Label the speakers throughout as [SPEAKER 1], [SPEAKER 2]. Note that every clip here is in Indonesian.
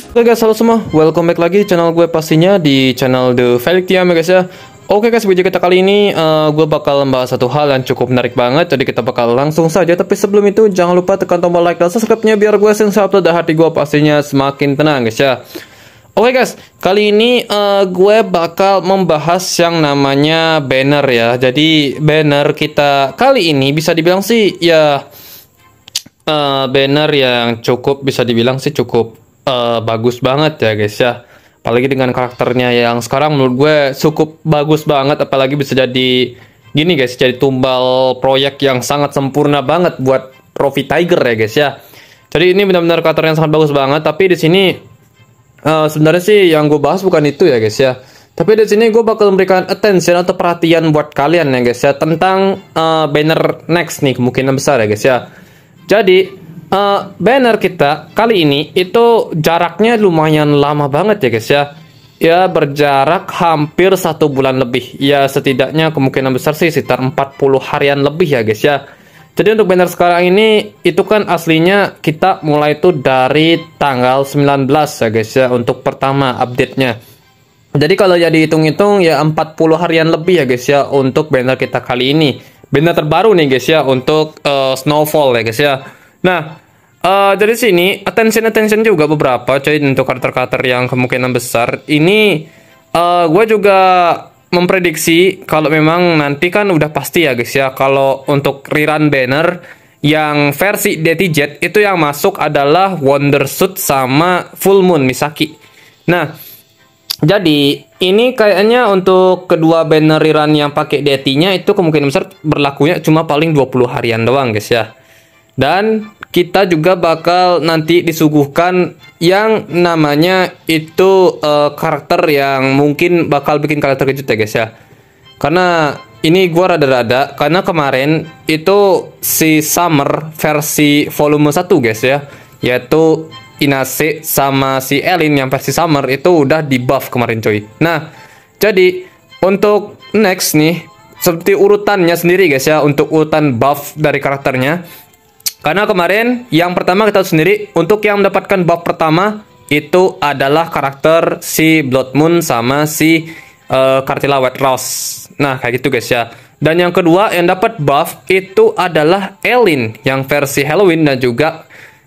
[SPEAKER 1] Oke guys, halo semua, welcome back lagi di channel gue, pastinya di channel The Felix Tiam ya guys ya. Oke guys, video kita kali ini gue bakal membahas satu hal yang cukup menarik banget. Jadi kita bakal langsung saja, tapi sebelum itu jangan lupa tekan tombol like dan subscribe-nya biar gue sering upload dan hati gue pastinya semakin tenang guys ya. Oke guys, kali ini gue bakal membahas yang namanya banner ya. Jadi banner kita kali ini bisa dibilang sih ya banner yang cukup bisa dibilang sih cukup bagus banget ya guys ya. Apalagi dengan karakternya yang sekarang menurut gue cukup bagus banget. Apalagi bisa jadi gini guys, jadi tumbal proyek yang sangat sempurna banget buat Trophy Tiger ya guys ya. Jadi ini benar-benar karakter yang sangat bagus banget. Tapi di sini sebenarnya sih yang gue bahas bukan itu ya guys ya. Tapi di sini gue bakal memberikan attention atau perhatian buat kalian ya guys ya tentang banner next nih, kemungkinan besar ya guys ya. Jadi banner kita kali ini itu jaraknya lumayan lama banget ya guys ya. Ya berjarak hampir 1 bulan lebih. Ya setidaknya kemungkinan besar sih sekitar 40 harian lebih ya guys ya. Jadi untuk banner sekarang ini itu kan aslinya kita mulai itu dari tanggal 19 ya guys ya untuk pertama update-nya. Jadi kalau ya dihitung-hitung ya 40 harian lebih ya guys ya untuk banner kita kali ini. Banner terbaru nih guys ya untuk Snowfall ya guys ya. Nah, dari sini attention juga beberapa coy untuk karakter-karakter yang kemungkinan besar. Ini gue juga memprediksi kalau memang nanti kan udah pasti ya guys ya, kalau untuk rerun banner yang versi DTZ itu yang masuk adalah Wondersuit sama Full Moon Misaki. Nah, jadi ini kayaknya untuk kedua banner rerun yang pakai DT-nya itu kemungkinan besar berlakunya cuma paling 20 harian doang guys ya. Dan kita juga bakal nanti disuguhkan yang namanya itu karakter yang mungkin bakal bikin kalian terkejut ya guys ya. Karena ini gua rada-rada karena kemarin itu si Summer versi volume 1 guys ya, yaitu Inase sama si Elin yang versi Summer itu udah di buff kemarin coy. Nah, jadi untuk next nih seperti urutannya sendiri guys ya, untuk urutan buff dari karakternya. Karena kemarin yang pertama kita sendiri untuk yang mendapatkan buff pertama itu adalah karakter si Blood Moon sama si Cartilla White Rose. Nah kayak gitu guys ya. Dan yang kedua yang dapat buff itu adalah Elin yang versi Halloween dan juga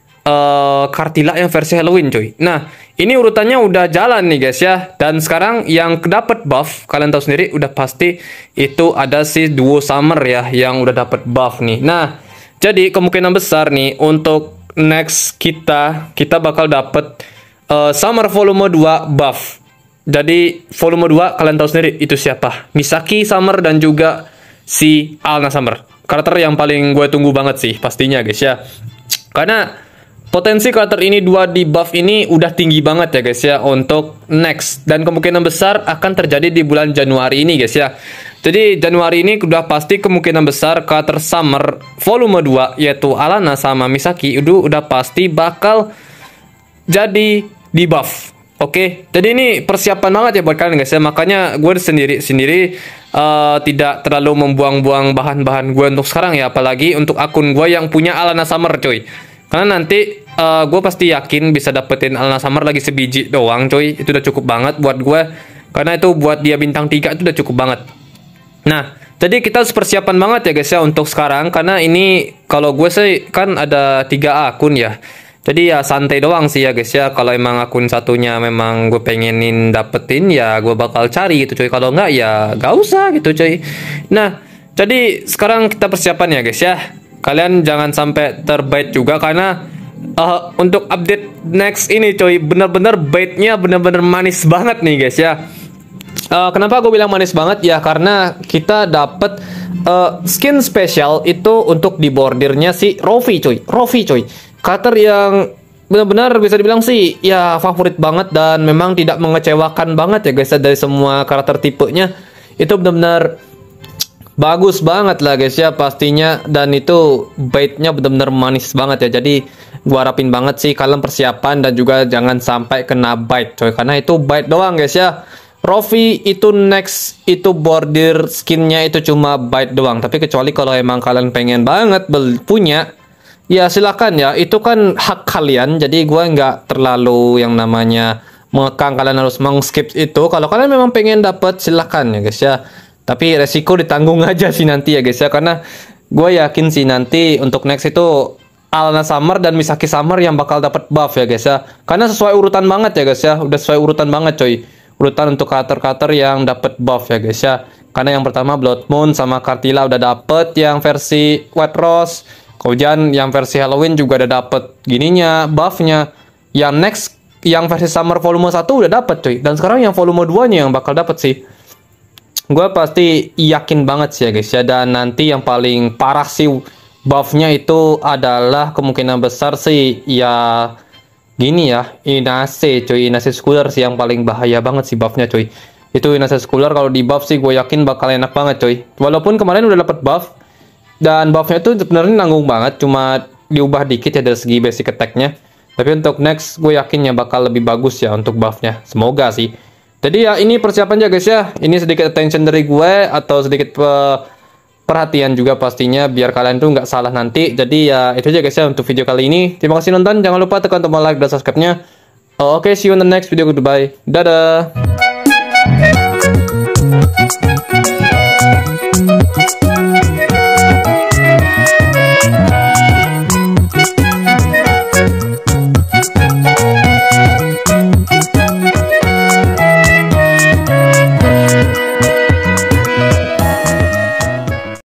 [SPEAKER 1] Cartilla yang versi Halloween coy. Nah ini urutannya udah jalan nih guys ya. Dan sekarang yang dapat buff kalian tahu sendiri udah pasti itu ada si duo Summer ya yang udah dapat buff nih. Nah jadi kemungkinan besar nih untuk next kita bakal dapet Summer volume 2 buff. Jadi volume 2 kalian tahu sendiri itu siapa? Misaki Summer dan juga si Alna Summer. Karakter yang paling gue tunggu banget sih pastinya guys ya. Karena potensi karakter ini 2 di buff ini udah tinggi banget ya guys ya untuk next. Dan kemungkinan besar akan terjadi di bulan Januari ini guys ya. Jadi Januari ini udah pasti kemungkinan besar karakter Summer volume 2 yaitu Alana sama Misaki itu udah pasti bakal jadi di buff. Oke, jadi ini persiapan banget ya buat kalian guys ya. Makanya gue sendiri tidak terlalu membuang-buang bahan-bahan gue untuk sekarang ya. Apalagi untuk akun gue yang punya Alana Summer coy. Karena nanti gue pasti yakin bisa dapetin Alana Summer lagi sebiji doang coy. Itu udah cukup banget buat gue. Karena itu buat dia bintang 3 itu udah cukup banget. Nah, jadi kita harus persiapan banget ya guys ya untuk sekarang. Karena ini kalau gue sih kan ada 3 akun ya. Jadi ya santai doang sih ya guys ya. Kalau emang akun satunya memang gue pengenin dapetin ya gue bakal cari gitu coy. Kalau enggak ya gak usah gitu coy. Nah, jadi sekarang kita persiapan ya guys ya. Kalian jangan sampai terbait juga karena untuk update next ini coy, bener-bener baitnya bener-bener manis banget nih guys ya. Kenapa gue bilang manis banget ya, karena kita dapet skin spesial itu untuk di bordirnya si Rofi coy. Karakter yang benar-benar bisa dibilang sih ya favorit banget dan memang tidak mengecewakan banget ya guys ya, dari semua karakter tipenya. Itu benar-benar bagus banget lah guys ya pastinya, dan itu baitnya benar-benar manis banget ya. Jadi gua harapin banget sih kalian persiapan dan juga jangan sampai kena bait coy, karena itu bait doang guys ya. Rofi itu next itu bordir skinnya itu cuma bite doang. Tapi kecuali kalau emang kalian pengen banget punya ya silakan ya, itu kan hak kalian. Jadi gue nggak terlalu yang namanya mengekang kalian harus meng-skip itu. Kalau kalian memang pengen dapat, silakan ya guys ya. Tapi resiko ditanggung aja sih nanti ya guys ya, karena gue yakin sih nanti untuk next itu Alana Summer dan Misaki Summer yang bakal dapat buff ya guys ya. Karena sesuai urutan banget ya guys ya. Udah sesuai urutan banget coy. Urutan untuk karakter-karakter yang dapat buff ya guys ya. Karena yang pertama Blood Moon sama Cartilla udah dapet yang versi White Rose. Kemudian yang versi Halloween juga udah dapet gininya, buffnya. Yang next yang versi Summer volume 1 udah dapet coy. Dan sekarang yang volume 2-nya yang bakal dapet sih. Gue pasti yakin banget sih ya guys ya. Dan nanti yang paling parah sih buffnya itu adalah kemungkinan besar sih ya gini ya, Inase cuy. Inase Schooler sih yang paling bahaya banget sih buffnya cuy. Itu Inase Schooler kalau di buff sih gue yakin bakal enak banget cuy. Walaupun kemarin udah dapet buff dan buffnya itu sebenarnya nanggung banget, cuma diubah dikit ya dari segi basic attack-nya. Tapi untuk next gue yakinnya bakal lebih bagus ya untuk buffnya. Semoga sih. Jadi ya ini persiapan aja guys ya. Ini sedikit attention dari gue atau sedikit perhatian juga pastinya biar kalian tuh nggak salah nanti. Jadi ya itu aja guys ya untuk video kali ini. Terima kasih nonton. Jangan lupa tekan tombol like dan subscribe-nya. Oke, see you in the next video. Goodbye. Dadah.